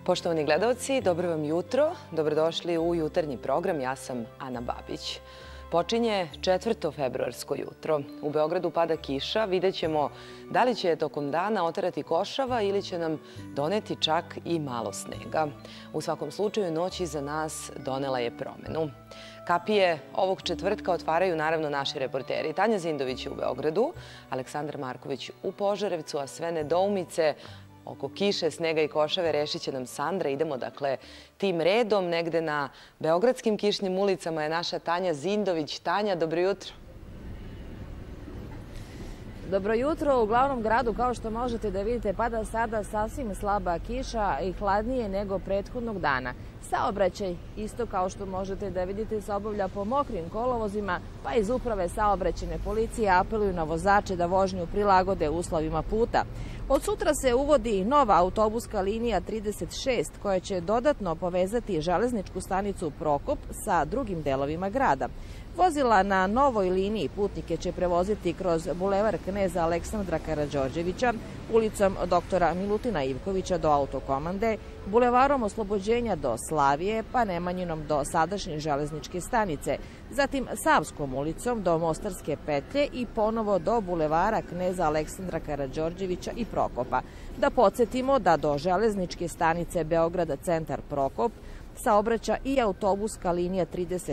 Poštovani gledalci, dobro vam jutro. Dobrodošli u jutarnji program. Ja sam Ana Babić. Počinje 4. februarsko jutro. U Beogradu pada kiša. Vidjet ćemo da li će tokom dana oterati košava ili će nam doneti čak i malo snega. U svakom slučaju, noć iza nas donela je promenu. Kapije ovog četvrtka otvaraju naravno naši reporteri. Tanja Zindović je u Beogradu, Aleksandar Marković u Požarevcu, a sve nedoumice oko kiše, snega i košave rešit će nam Sandra. Idemo dakle tim redom. Negde na beogradskim kišnim ulicama je naša Tanja Zindović. Tanja, dobro jutro. Dobro jutro. U glavnom gradu, kao što možete da vidite, pada sada sasvim slaba kiša i hladnije nego prethodnog dana. Saobraćaj, isto kao što možete da vidite, se obavlja po mokrim kolovozima, pa iz uprave saobraćajne policije apeluju na vozače da vožnju prilagode uslovima puta. Od sutra se uvodi nova autobuska linija 36 koja će dodatno povezati železničku stanicu Prokop sa drugim delovima grada. Vozila na novoj liniji putnike će prevoziti kroz bulevar Kneza Aleksandra Karađorđevića, ulicom doktora Milutina Ivkovića do Autokomande, bulevarom Oslobođenja do Slavije, pa Nemanjinom do sadašnje železničke stanice, zatim Savskom ulicom do Mostarske petlje i ponovo do bulevara Kneza Aleksandra Karađorđevića i Prokopa. Da podsjetimo da do železničke stanice Beograda centar Prokop saobraća i autobuska linija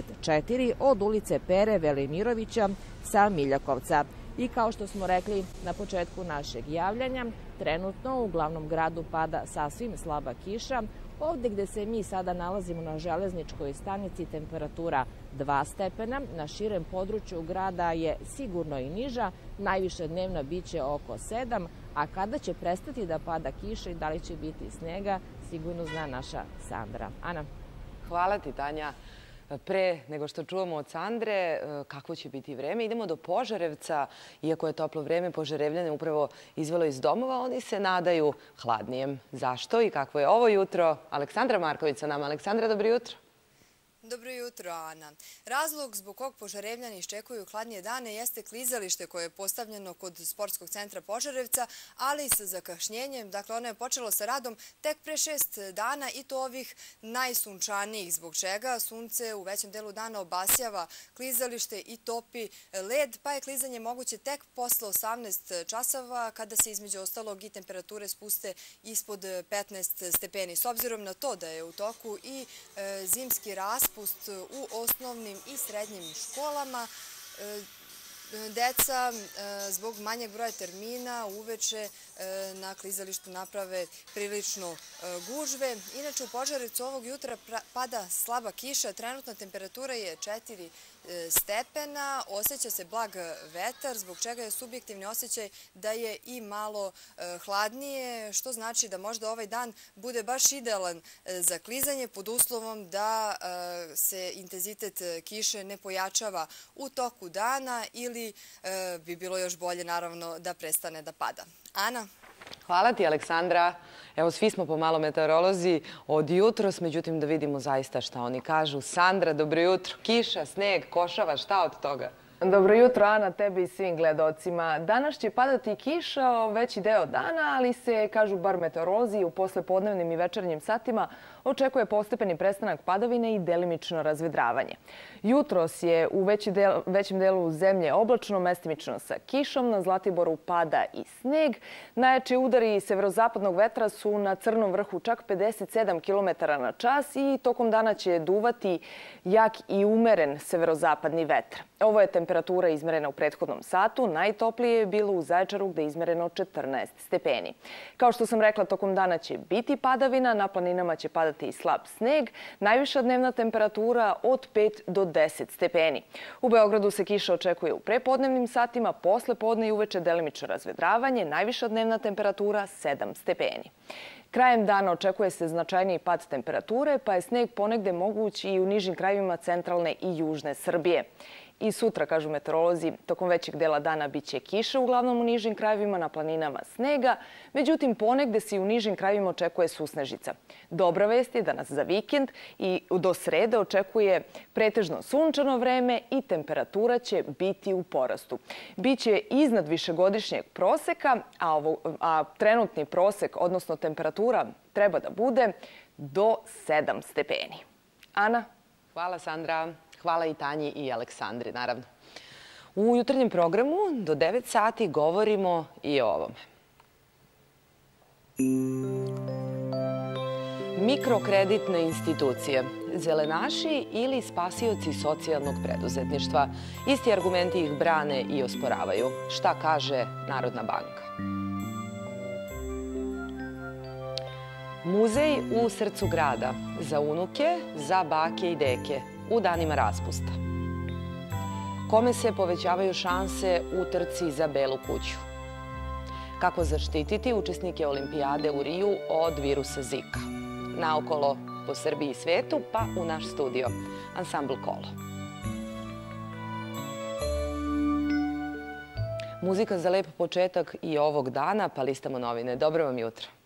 34 od ulice Pere Velimirovića sa Miljakovca. I kao što smo rekli na početku našeg javljanja, trenutno u glavnom gradu pada sasvim slaba kiša. Ovde gde se mi sada nalazimo na železničkoj stanici temperatura 2 stepena, na širem području grada je sigurno i niža, najviše dnevna biće oko 7, a kada će prestati da pada kiša i da li će biti snega, sigurno zna naša Sandra. Ana. Hvala ti, Tanja. Pre nego što čuvamo od Sandre kakvo će biti vreme, idemo do Požarevca. Iako je toplo vreme, Požarevljane upravo izvelo iz domova, oni se nadaju hladnijem. Zašto i kakvo je ovo jutro? Aleksandra Marković sa nama. Aleksandra, dobro jutro. Dobro jutro, Ana. Razlog zbog kog Požarevljani iščekuju hladnije dane jeste klizalište koje je postavljeno kod sportskog centra Požarevca, ali sa zakašnjenjem. Dakle, ono je počelo sa radom tek pre 6 dana i to ovih najsunčanijih, zbog čega sunce u većem delu dana obasjava klizalište i topi led, pa je klizanje moguće tek posle 18 časova, kada se između ostalog i temperature spuste ispod 15 stepeni. S obzirom na to da je u toku i zimski raspust u osnovnim i srednjim školama, deca zbog manjeg broja termina uveče na klizalištu naprave prilično gužve. Inače, u Požarevcu ovog jutra pada slaba kiša, trenutna temperatura je 4 stepena, osjeća se blag vetar, zbog čega je subjektivni osjećaj da je i malo hladnije, što znači da možda ovaj dan bude baš idealan za klizanje pod uslovom da se intenzitet kiše ne pojačava u toku dana ili bi bilo još bolje naravno da prestane da pada. Ana? Hvala ti, Aleksandra. Evo, svi smo pomalo meteorolozi od jutros, međutim da vidimo zaista šta oni kažu. Sandra, dobro jutro. Kiša, sneg, košava, šta od toga? Dobro jutro, Ana, tebi i svim gledocima. Danas će padati kiša veći deo dana, ali se, kažu bar meteorolozi, u poslepodnevnim i večernjim satima očekuje postepeni prestanak padavine i delimično razvedravanje. Jutros je u većem delu zemlje oblačno, mestimično sa kišom. Na Zlatiboru pada i sneg. Najjači udari severozapadnog vetra su na Crnom vrhu čak 57 km na čas i tokom dana će duvati jak i umeren severozapadni vetar. Ovo je temperatura izmerena u prethodnom satu. Najtoplije je bilo u Zaječaru gde je izmereno 14 stepeni. Kao što sam rekla, tokom dana će biti padavina, na planinama će padati i slab sneg. Najviša dnevna temperatura od 5 do 10 stepeni. U Beogradu se kiša očekuje u prepodnevnim satima, posle podne i uveče delimično razvedravanje. Najviša dnevna temperatura 7 stepeni. Krajem dana očekuje se značajniji pad temperature, pa je sneg ponegde moguć i u nižim krajevima centralne i južne Srbije. I sutra, kažu meteorolozi, tokom većeg dela dana biće kiše, uglavnom u nižim krajevima, na planinama snega. Međutim, ponegde se i u nižim krajevima očekuje susnežica. Dobra vest je da nas za vikend i do srede očekuje pretežno sunčano vreme i temperatura će biti u porastu. Biće iznad višegodišnjeg proseka, a trenutni prosek, odnosno temperatura, treba da bude do 7 stepeni. Ana? Hvala, Sandra. Hvala i Tanji i Aleksandri, naravno. U jutarnjem programu do 9 sati govorimo i o ovome. Mikrokreditne institucije, zelenaši ili spasioci socijalnog preduzetništva. Isti argumenti ih brane i osporavaju. Šta kaže Narodna banka? Muzej u srcu grada. Za unuke, za bake i deke. U danima raspusta. Kome se povećavaju šanse u trci za Belu kuću? Kako zaštititi učesnike olimpijade u Riju od virusa Zika? Naokolo po Srbiji i svetu, pa u naš studio. Ansambl Kolo. Muzika za lep početak i ovog dana, pa listamo novine. Dobro vam jutro.